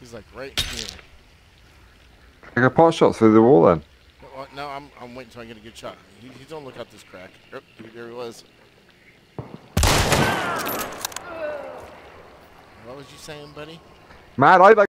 He's like right here. I got pot shots through the wall then. No, I'm waiting until I get a good shot. He don't look out this crack. Oh, there he was. What was you saying, buddy? Man, I like